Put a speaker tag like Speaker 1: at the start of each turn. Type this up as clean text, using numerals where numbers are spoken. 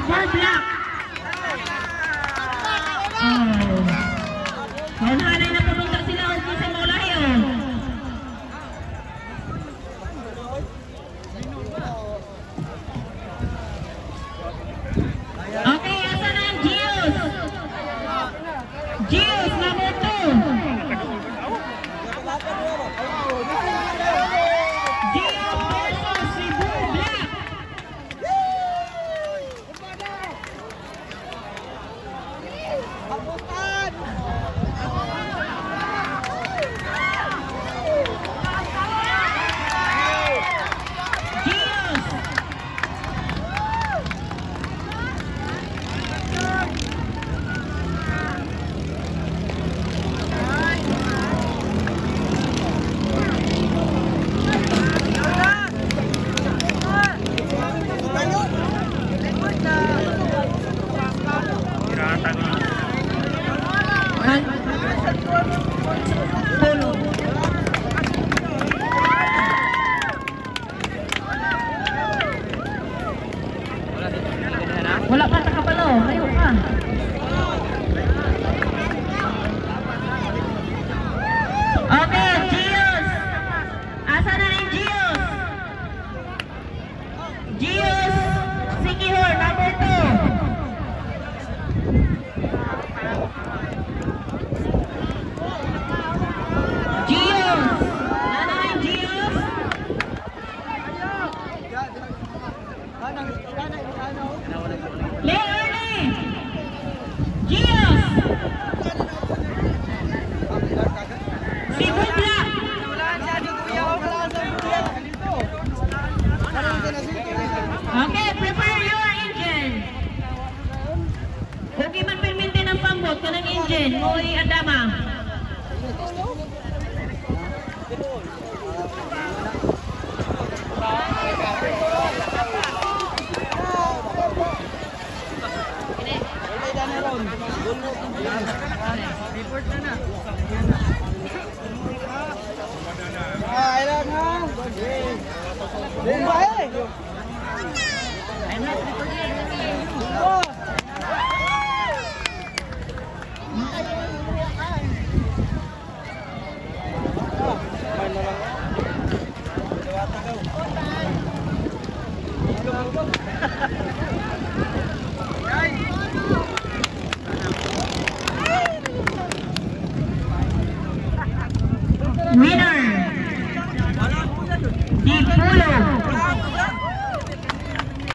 Speaker 1: Four block. Oh. Hanay na pumunta sila o kung sa mulahi o. Okay, asa na ang Gios? Gios, number 2. Gios versus Cebu Black. Wala pa takapalo, ayaw ka. Okay, Gios. Asa na rin Gios? Gios, Sikihor, number 2. Leone! Gios! Cebu Black! Okay, prepare your engine. Okay man perminte ng pambot ka ng engine. Mo'y adama. Winner, Di Pulo.